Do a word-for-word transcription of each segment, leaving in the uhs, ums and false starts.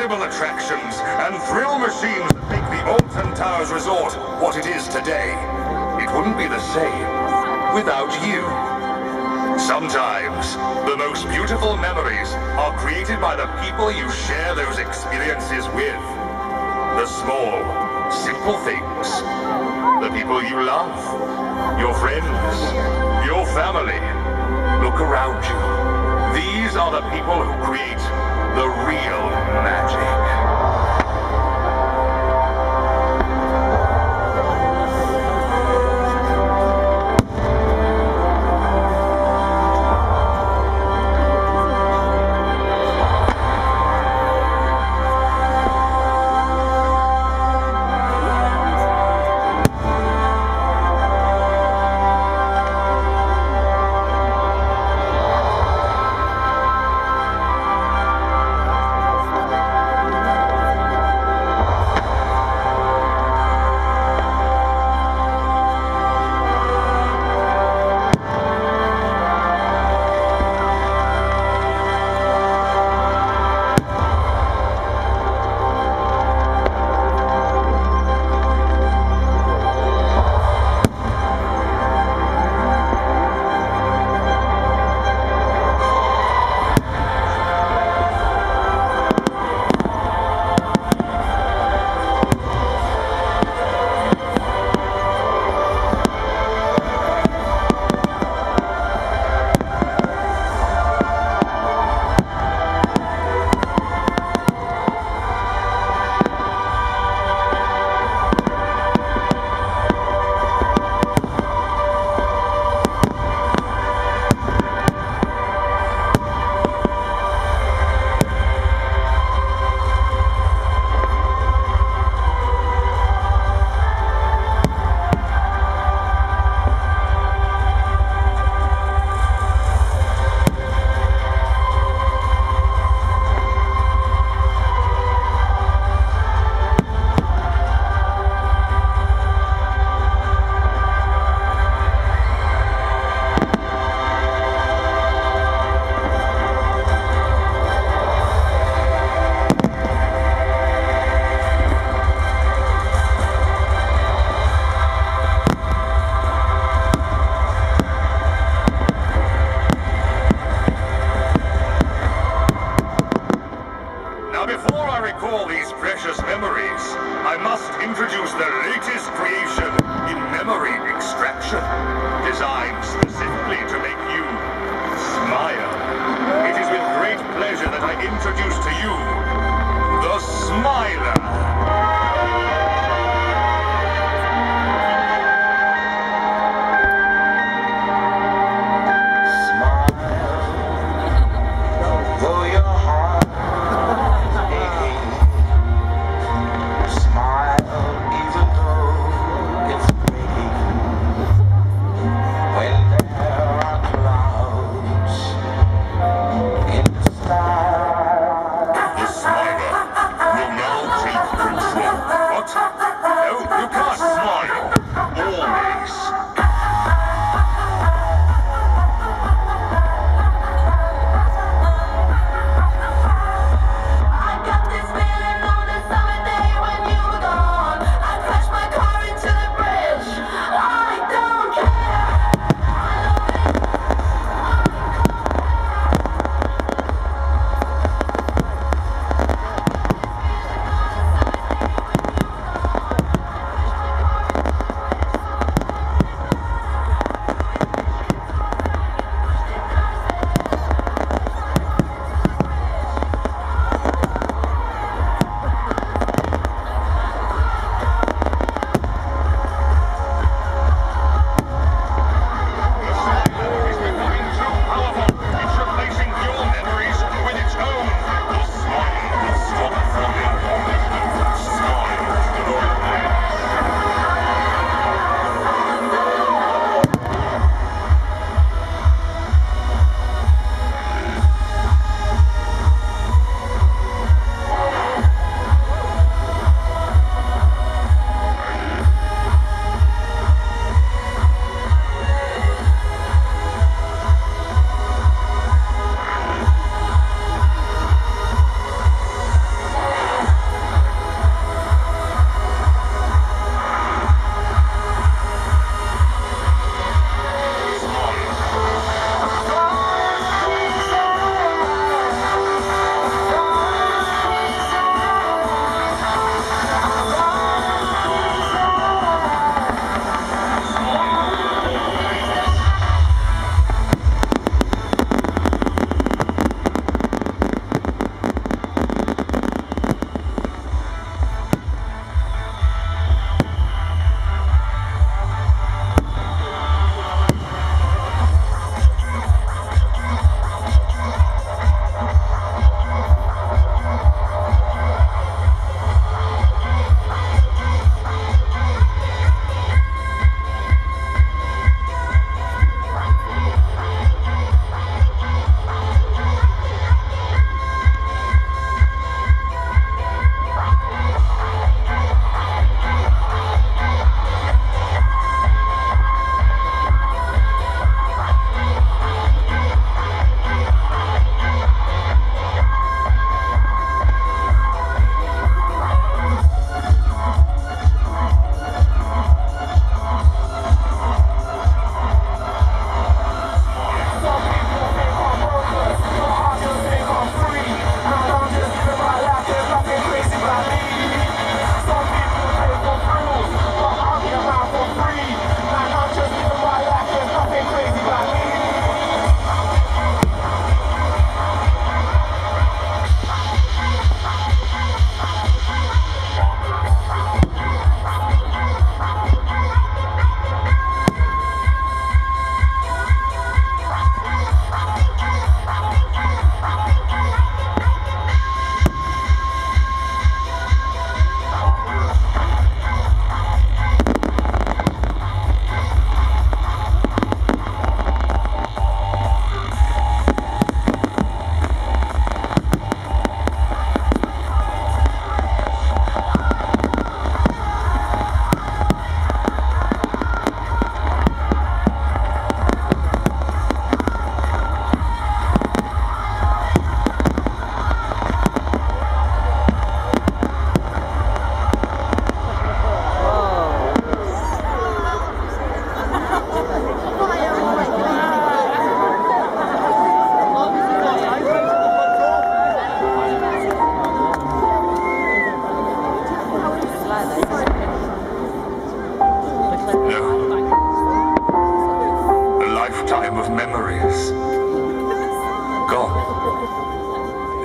incredible attractions and thrill machines that make the Alton Towers Resort what it is today. It wouldn't be the same without you. Sometimes, the most beautiful memories are created by the people you share those experiences with. The small, simple things. The people you love. Your friends. Your family. Look around you. These are the people who create the real magic.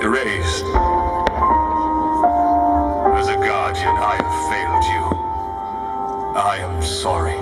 erased. As a guardian, I have failed you. I am sorry.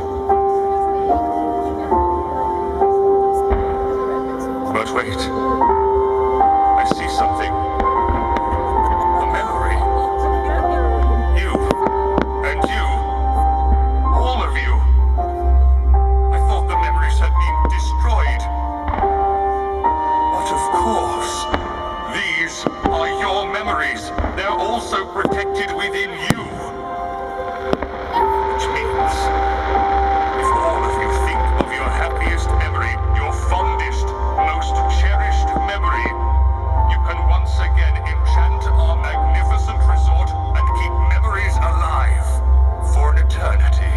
But wait. I see something. A memory. You. And you. All of you. I thought the memories had been destroyed. But of course. These are your memories. They're also protected within you. Which means, if all of you think of your happiest memory, your fondest, most cherished memory, you can once again enchant our magnificent resort and keep memories alive for an eternity.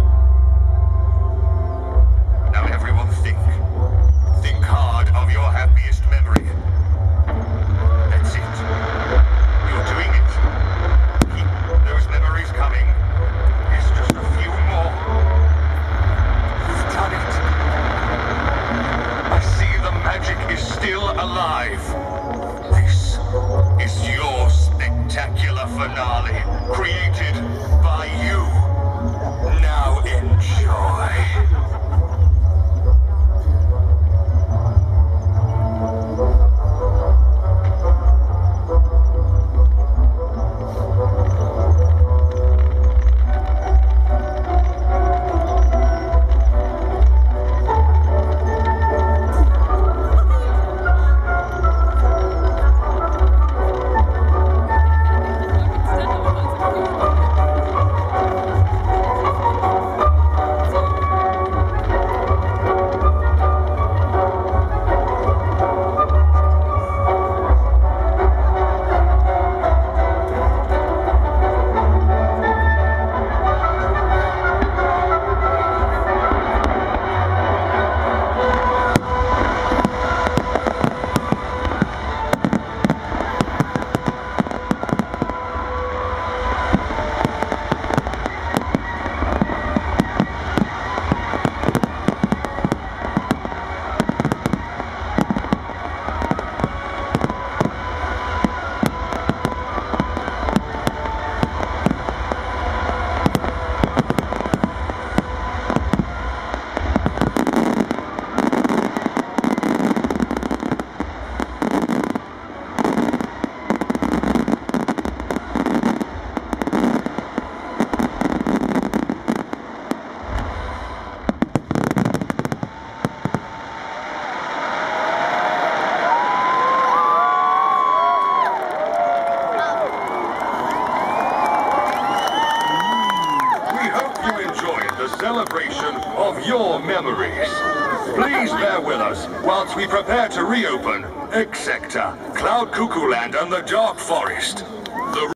Now everyone think. Think hard of your happiest memory. That's it. You're doing it. Keep those memories coming. It's just a few more. You've done it. I see the magic is still alive. This is your spectacular finale, created by you. Now enjoy. Celebration of your memories. Please bear with us whilst we prepare to reopen X Sector, Cloud Cuckoo Land and the Dark Forest.